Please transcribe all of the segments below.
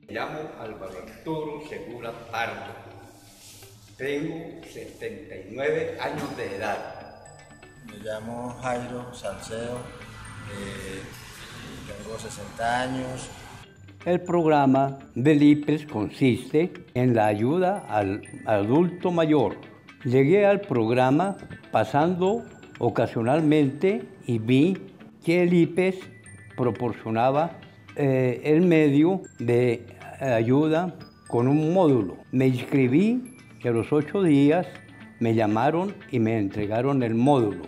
Me llamo Álvaro Arturo Segura Pardo. Tengo 79 años de edad. Me llamo Jairo Salcedo, tengo 60 años. El programa del IPES consiste en la ayuda al adulto mayor. Llegué al programa pasando ocasionalmente y vi que el IPES proporcionaba el medio de ayuda con un módulo. Me inscribí y a los 8 días me llamaron y me entregaron el módulo.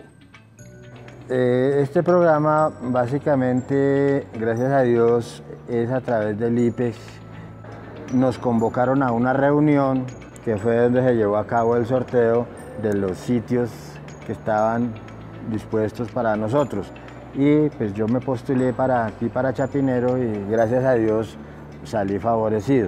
Este programa básicamente, gracias a Dios, es a través del IPES. Nos convocaron a una reunión que fue donde se llevó a cabo el sorteo de los sitios que estaban dispuestos para nosotros. Y pues yo me postulé para aquí, para Chapinero, y gracias a Dios salí favorecido.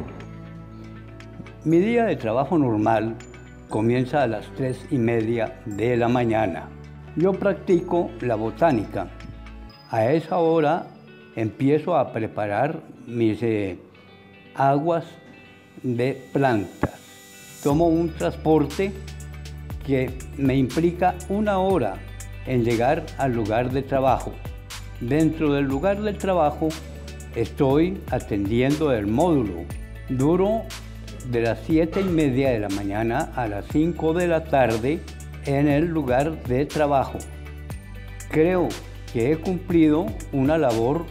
Mi día de trabajo normal comienza a las 3:30 de la mañana. Yo practico la botánica. A esa hora empiezo a preparar mis aguas de plantas. Tomo un transporte que me implica 1 hora en llegar al lugar de trabajo. Dentro del lugar de trabajo estoy atendiendo el módulo. Duro de las 7:30 de la mañana a las 5 de la tarde en el lugar de trabajo. Creo que he cumplido una labor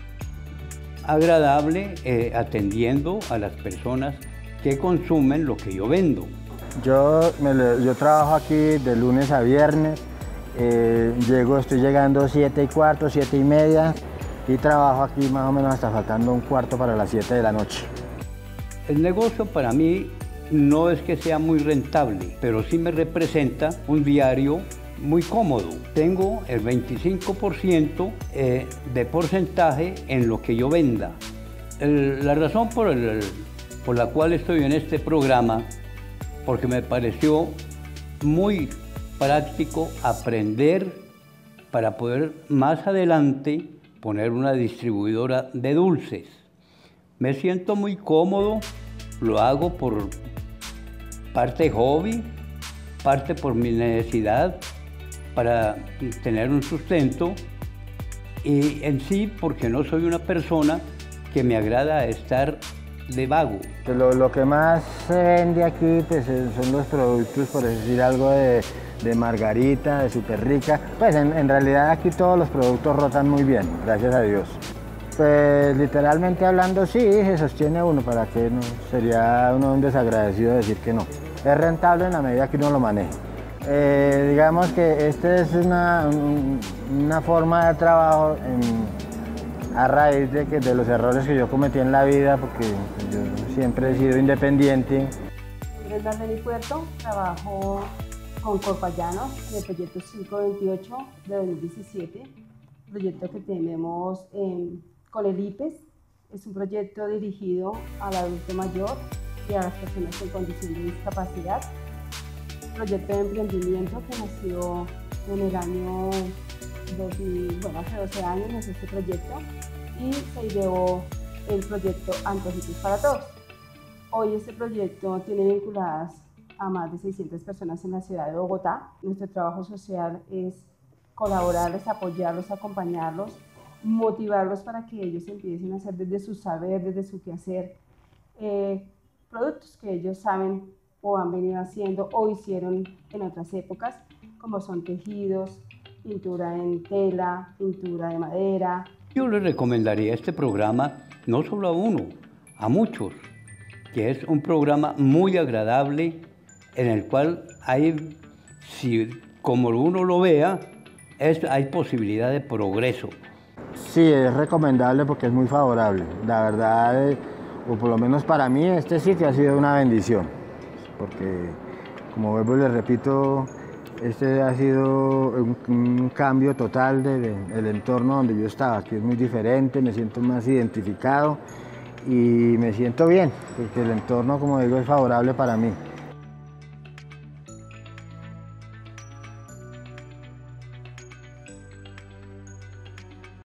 agradable atendiendo a las personas que consumen lo que yo vendo. Yo trabajo aquí de lunes a viernes. Estoy llegando 7:15, 7:30 y trabajo aquí más o menos hasta faltando 1/4 para las 7 de la noche. El negocio para mí no es que sea muy rentable, pero sí me representa un diario muy cómodo. Tengo el 25% de porcentaje en lo que yo venda. La razón por la cual estoy en este programa, porque me pareció muy práctico aprender para poder más adelante poner una distribuidora de dulces. Me siento muy cómodo, lo hago por parte hobby, parte por mi necesidad para tener un sustento y en sí porque no soy una persona que me agrada estar de vago. Lo que más se vende aquí pues, son los productos, por decir algo, de Margarita, de Super Rica. Pues en realidad aquí todos los productos rotan muy bien, gracias a Dios. Pues literalmente hablando sí, se sostiene uno, para que no, sería uno un desagradecido decir que no. Es rentable en la medida que uno lo maneje. Digamos que esta es una forma de trabajo a raíz de los errores que yo cometí en la vida, porque yo siempre he sido independiente. En Darlene Puerto trabajo con Corpallanos en el proyecto 528 de 2017, proyecto que tenemos con el IPES. Es un proyecto dirigido al adulto mayor y a las personas en condición de discapacidad. Proyecto de emprendimiento que nació en el año 2000, hace 12 años nació este proyecto y se ideó el proyecto Antojitos para Todos. Hoy este proyecto tiene vinculadas a más de 600 personas en la ciudad de Bogotá. Nuestro trabajo social es colaborarles, apoyarlos, acompañarlos, motivarlos para que ellos empiecen a hacer desde su saber, desde su quehacer, productos que ellos saben o han venido haciendo o hicieron en otras épocas, como son tejidos, pintura en tela, pintura de madera. Yo les recomendaría este programa no solo a uno, a muchos, que es un programa muy agradable en el cual hay, si como uno lo vea, hay posibilidad de progreso. Sí, es recomendable porque es muy favorable. La verdad, o por lo menos para mí, este sitio ha sido una bendición. Porque, como vuelvo y les repito, este ha sido un cambio total del entorno donde yo estaba. Aquí es muy diferente, me siento más identificado y me siento bien, porque el entorno, como digo, es favorable para mí.